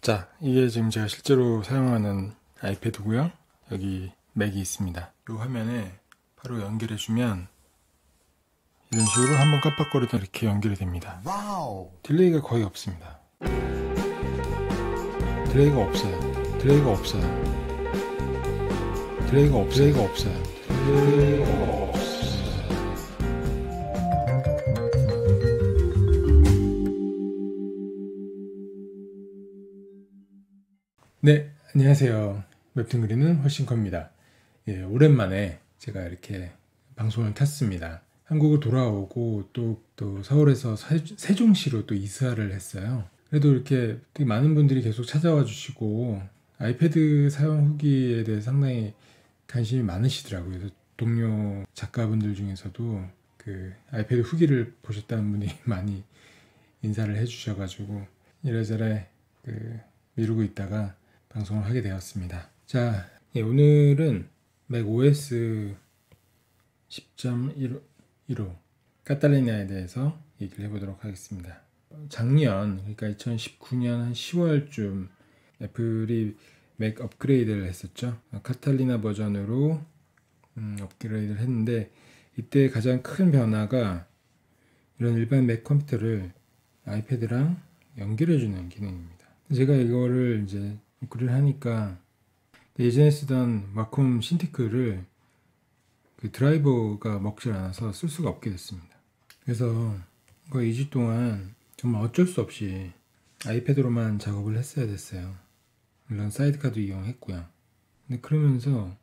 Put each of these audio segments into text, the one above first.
자, 이게 지금 제가 실제로 사용하는 아이패드고요. 여기 맥이 있습니다. 이 화면에 바로 연결해주면 이런 식으로 한번 깜빡거리다 이렇게 연결이 됩니다. 와우. 딜레이가 거의 없습니다. 딜레이가 없어요. 딜레이가 없어요. 딜레이가 없어요. 딜레이가 없어요. 딜레이가 없어요. 네, 안녕하세요. 웹툰 그리는 훨씬커입니다. 예, 오랜만에 제가 이렇게 방송을 켰습니다. 한국을 돌아오고 또 서울에서 세종시로 또 이사를 했어요. 그래도 이렇게 되게 많은 분들이 계속 찾아와 주시고 아이패드 사용 후기에 대해 상당히 관심이 많으시더라고요. 그래서 동료 작가분들 중에서도 그 아이패드 후기를 보셨다는 분이 많이 인사를 해주셔가지고 이래저래 미루고 있다가 방송을 하게 되었습니다. 자, 예, 오늘은 맥OS 10.15 카탈리나에 대해서 얘기를 해보도록 하겠습니다. 작년, 그러니까 2019년 한 10월쯤 애플이 맥 업그레이드를 했었죠. 카탈리나 버전으로 업그레이드를 했는데 이때 가장 큰 변화가 이런 일반 맥 컴퓨터를 아이패드랑 연결해주는 기능입니다. 제가 이거를 이제 업그레이드를 하니까 예전에 쓰던 와콤 신티크를 그 드라이버가 먹질 않아서 쓸 수가 없게 됐습니다. 그래서 거의 2주 동안 정말 어쩔 수 없이 아이패드로만 작업을 했어야 됐어요. 물론 사이드카도 이용했고요. 근데 그러면서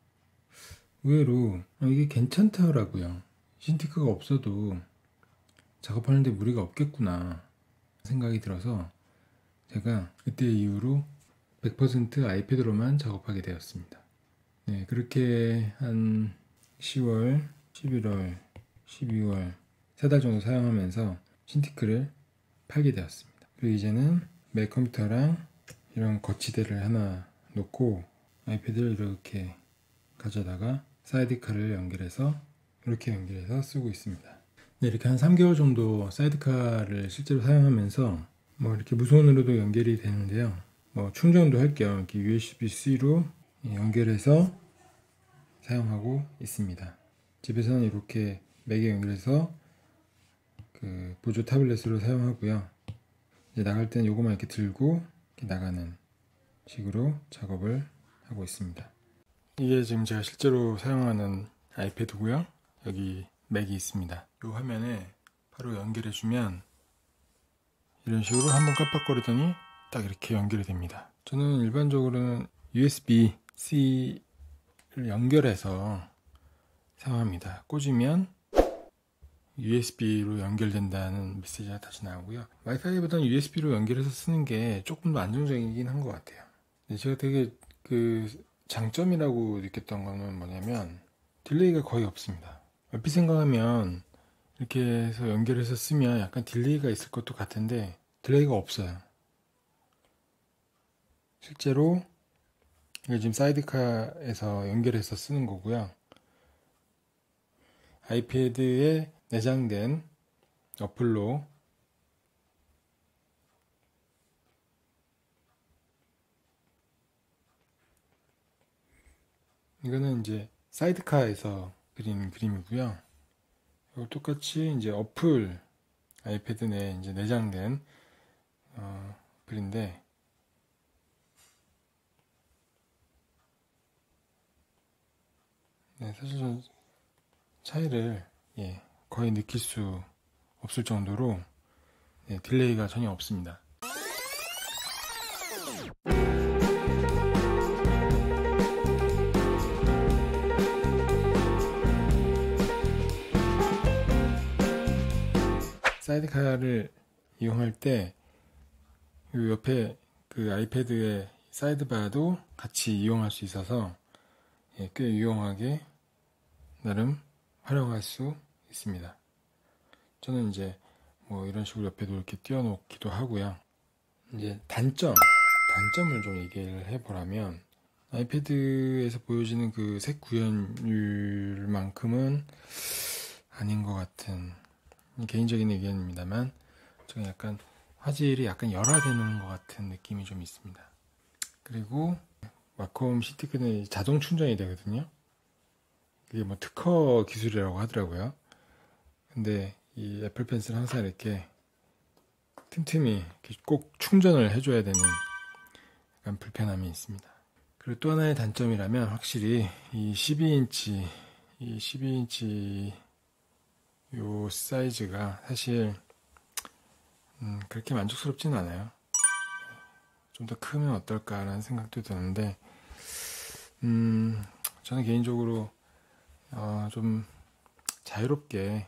의외로 이게 괜찮더라고요. 신티크가 없어도 작업하는데 무리가 없겠구나 생각이 들어서 제가 그때 이후로 100% 아이패드로만 작업하게 되었습니다. 네, 그렇게 한 10월, 11월, 12월 3달 정도 사용하면서 신티크를 팔게 되었습니다. 그리고 이제는 맥 컴퓨터랑 이런 거치대를 하나 놓고 아이패드를 이렇게 가져다가 사이드카를 연결해서 이렇게 연결해서 쓰고 있습니다. 네, 이렇게 한 3개월 정도 사이드카를 실제로 사용하면서 뭐 이렇게 무선으로도 연결이 되는데요. 뭐 충전도 할 겸 이렇게 USB-C로 연결해서 사용하고 있습니다. 집에서는 이렇게 맥에 연결해서 그 보조 타블렛으로 사용하고요. 이제 나갈 때는 요거만 이렇게 들고 이렇게 나가는 식으로 작업을 하고 있습니다. 이게 지금 제가 실제로 사용하는 아이패드고요. 여기 맥이 있습니다. 이 화면에 바로 연결해주면 이런 식으로 한번 깜빡거리더니 딱 이렇게 연결이 됩니다. 저는 일반적으로는 USB-C를 연결해서 사용합니다. 꽂으면 USB로 연결된다는 메시지가 다시 나오고요. 와이파이보다는 USB로 연결해서 쓰는 게 조금 더 안정적이긴 한 것 같아요. 제가 되게 장점이라고 느꼈던 거는 뭐냐면 딜레이가 거의 없습니다. 얼핏 생각하면 이렇게 해서 연결해서 쓰면 약간 딜레이가 있을 것도 같은데 딜레이가 없어요. 실제로 이게 지금 사이드카에서 연결해서 쓰는 거고요. 아이패드에 내장된 어플로 이거는 이제 사이드카에서 그린 그림이고요. 똑같이 이제 어플 아이패드 내에 이제 내장된 어플인데 네, 사실 좀 차이를 거의 느낄 수 없을 정도로 딜레이가 전혀 없습니다. 사이드카를 이용할 때 이 옆에 그 아이패드의 사이드바도 같이 이용할 수 있어서 꽤 유용하게 나름 활용할 수 있습니다. 저는 이제 뭐 이런 식으로 옆에도 이렇게 띄워놓기도 하고요. 이제 단점을 좀 얘기를 해보라면 아이패드에서 보여지는 그 색 구현율만큼은 아닌 것 같은 개인적인 의견입니다만 저는 약간 화질이 약간 열화되는 것 같은 느낌이 좀 있습니다. 그리고 와콤 시티크는 자동 충전이 되거든요. 이게 뭐 특허 기술이라고 하더라고요. 근데 이 애플 펜슬은 항상 이렇게 틈틈이 이렇게 꼭 충전을 해줘야 되는 약간 불편함이 있습니다. 그리고 또 하나의 단점이라면 확실히 이 12인치 요 사이즈가 사실 그렇게 만족스럽지는 않아요. 좀 더 크면 어떨까라는 생각도 드는데 저는 개인적으로 좀 자유롭게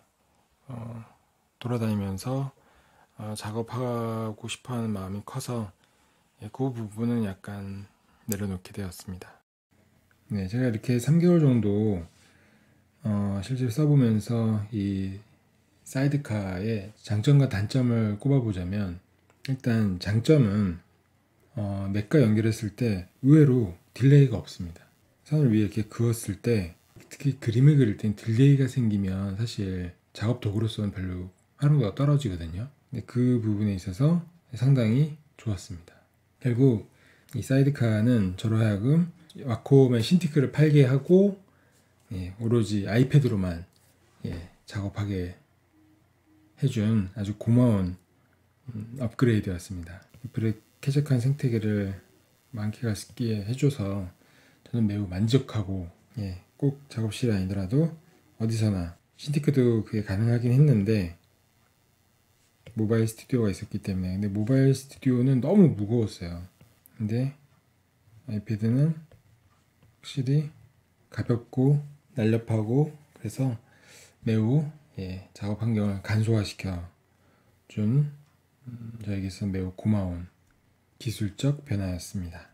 돌아다니면서 작업하고 싶어하는 마음이 커서 그 부분은 약간 내려놓게 되었습니다. 네, 제가 이렇게 3개월 정도 실제로 써보면서 이 사이드카의 장점과 단점을 꼽아보자면, 일단 장점은 맥과 연결했을 때 의외로 딜레이가 없습니다. 선을 위에 이렇게 그었을 때, 특히 그림을 그릴 땐 딜레이가 생기면 사실 작업 도구로서는 별로 활용도가 떨어지거든요. 근데 그 부분에 있어서 상당히 좋았습니다. 결국 이 사이드카는 저로 하여금 와콤의 신티크를 팔게 하고 오로지 아이패드로만 작업하게 해준 아주 고마운 업그레이드였습니다. 애플의 쾌적한 생태계를 만끽하게 해줘서 저는 매우 만족하고, 꼭 작업실이 아니더라도 어디서나, 신티크도 그게 가능하긴 했는데 모바일 스튜디오가 있었기 때문에. 근데 모바일 스튜디오는 너무 무거웠어요. 근데 아이패드는 확실히 가볍고 날렵하고, 그래서 매우 작업 환경을 간소화시켜 준 저에게서 매우 고마운 기술적 변화였습니다.